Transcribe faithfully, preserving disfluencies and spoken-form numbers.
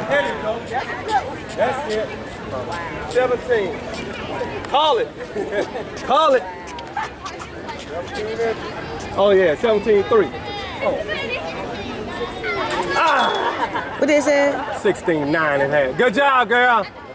There you go. That's it. seventeen. Call it. Call it. Oh yeah, seventeen three. Oh. Ah! What they say? sixteen nine and a half. Good job, girl.